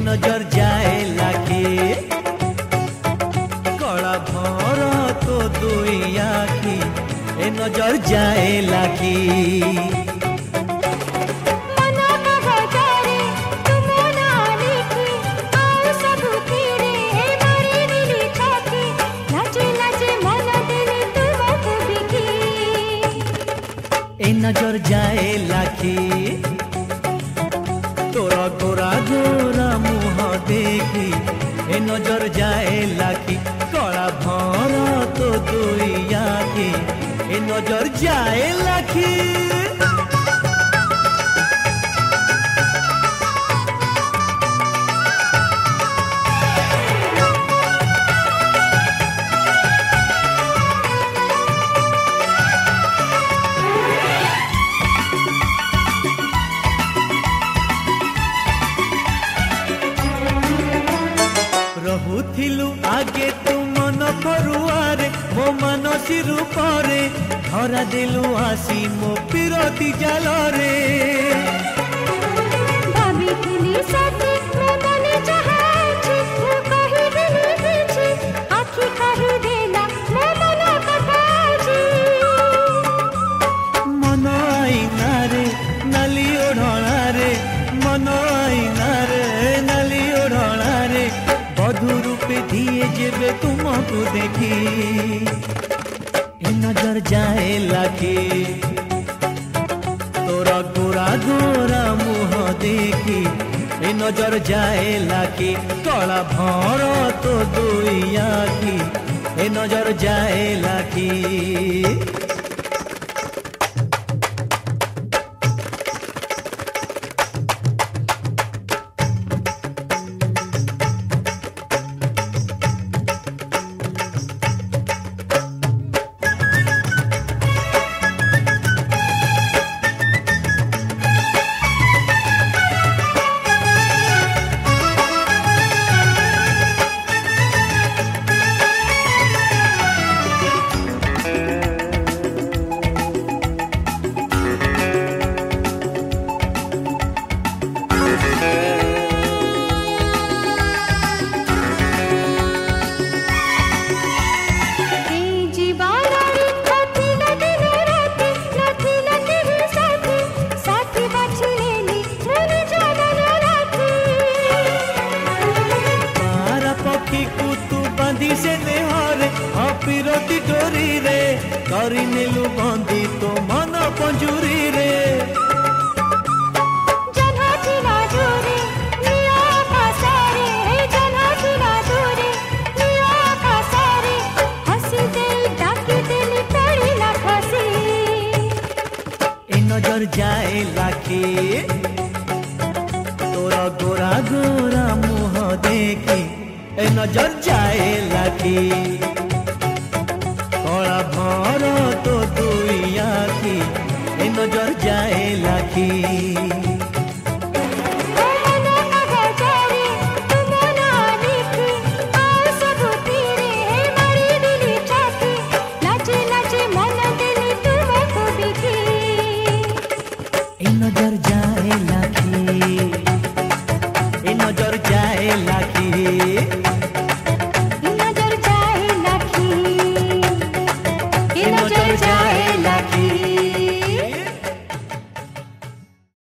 नजर जाए लाखी कला भर तो दुई आखी ए नजर जाए लाखी ए नजर जाए लाखी तोरा गोरा गोरा मुह देखी ए नजर जाए लाखी कला भर तो दुई आखी ए नजर जाए लाखी रहुथिलु आगे तू मन परुआरे मो मानसी रूपरे धरा देलु आसी मो पिरती जालरे भाबिथिली सती मो मने चाहाछि मो कहि देली किछि आखि कहि देला मो मन कथाछि मन आईना रे नाली ओढ़णा रे मन आईना रे नाली ओढ़णा रे बधु रूपे दिए जेबे तुमको देखी ए नजर जाए लाखी तोरा गोरा गोरा मुह देखी ए नजर जाए लाखी कला भर तो दुई आखी ए नजर जाए लाखी पिरती डोरी रे करी नेलु बंदी तो मन पंजुरी रे जन्हा छिना दूरे निया पासारे जन्हा छिना दूरे निया पासारे हसी दे डाकी देली पड़ी ना खसी ए नजर जाए लाखी तोरा गोरा गोरा मुह देखी ए नजर जाए लाखी कला भर तो दुई आखी ए नजर जाए लाखी नजर जाए लाखी ए नजर जाए लाखी।